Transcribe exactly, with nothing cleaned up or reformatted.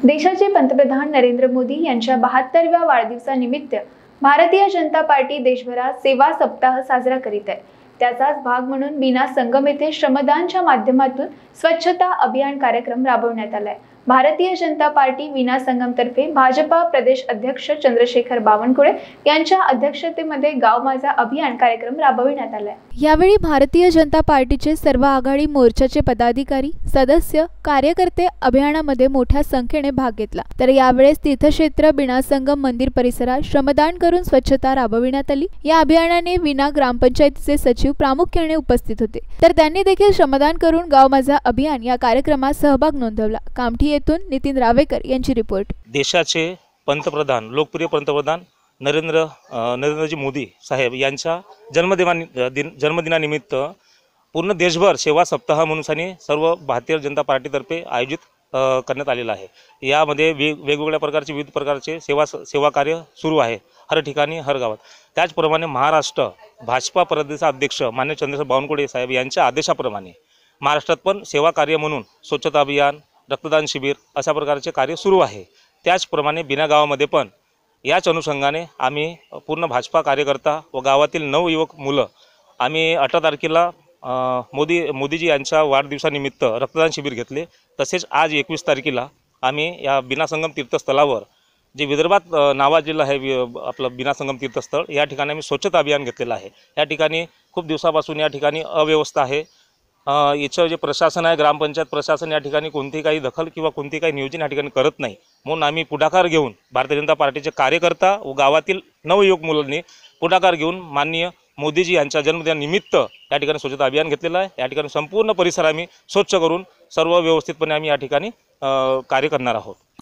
देशाचे पंतप्रधान नरेंद्र मोदी यांच्या बहात्तरव्या वाढदिवसानिमित्त भारतीय जनता पार्टी देशभरात सेवा सप्ताह साजरा करीत आहे। त्याचाच भाग म्हणून बीना संगम येथे श्रमदानच्या माध्यमातून स्वच्छता अभियान कार्यक्रम राबवण्यात आलाय। भारतीय जनता पार्टी बीना संगम तर्फे भाजपा प्रदेश अध्यक्ष चंद्रशेखर बावनकुळे यांच्या अध्यक्षतेमध्ये गाव माझा अभियान कार्यक्रम राबविण्यात आलाय। यावेळी भारतीय जनता पार्टीचे सर्व आघाडी मोर्चाचे पदाधिकारी, सदस्य, कार्यकर्ते अभियानामध्ये मोठ्या संख्येने भाग घेतला। तर यावेळेस तीर्थक्षेत्र बीना संगम मंदिर परिसरात श्रमदान करून स्वच्छता राबविण्यात आली। या अभियानाने बीना ग्रामपंचायतीचे सचिव प्रामुख्याने उपस्थित होते, तर त्यांनी देखील श्रमदान करून गाव माझा अभियान या कार्यक्रमात सहभाग नोंदवला। कामठी येथून नितीन रावेकर यांची रिपोर्ट। देशाचे पंतप्रधान, लोकप्रिय पंतप्रधान नरेंद्र नरेंद्रजी मोदी साहेब यांच्या जन्मदिना जन्मदिनानिमित्त पूर्ण देशभर सेवा सप्ताह म्हणून सर्व भारतीय जनता पार्टीतर्फे आयोजित करण्यात आलेला आहे। यामध्ये वेग वेगवेगळ्या प्रकारचे विविध प्रकारचे सेवा सेवा कार्य सुरू आहे हर ठिकाणी, हर गावात। त्याचप्रमाणे महाराष्ट्र भाजपा प्रदेशाध्यक्ष मान्य चंद्रशेखर बावनकुळे साहेब यांच्या आदेशाप्रमाणे महाराष्ट्रात पण सेवा कार्य म्हणून स्वच्छता अभियान, रक्तदान शिबिर अशा प्रकारचे कार्य सुरू आहे। त्याचप्रमाणे बीना गावामध्ये पण याच अनुषंगाने आम्ही पूर्ण भाजपा कार्यकर्ता व गावातील नऊ युवक मुलं आम्ही अठरा तारखेला मोदी मोदीजी यांच्या वाढदिवसानिमित्त रक्तदान शिबिर घेतले। तसेच आज एकवीस तारखेला आम्ही या बीना संगम तीर्थस्थळावर जे विदर्भात नावाजलेलं आहे आपलं बीना संगम तीर्थस्थळ, या ठिकाणी आम्ही स्वच्छता अभियान घेतलेलं आहे। या ठिकाणी खूप दिवसापासून या ठिकाणी अव्यवस्था आहे। याचं जे प्रशासन आहे, ग्रामपंचायत प्रशासन या ठिकाणी कोणतीही काही दखल किंवा कोणती काही नियोजन या ठिकाणी करत नाही। म्हणून आम्ही पुढाकार घेऊन भारतीय जनता पार्टीचे कार्यकर्ता व गावातील नवयुवक मुलांनी पुढाकार घेऊन माननीय मोदीजी यांच्या जन्मदिनानिमित्त या ठिकाणी स्वच्छता अभियान घेतलेलं आहे। या ठिकाणी संपूर्ण परिसर आम्ही स्वच्छ करून सर्व व्यवस्थितपणे आम्ही या ठिकाणी कार्य करणार आहोत।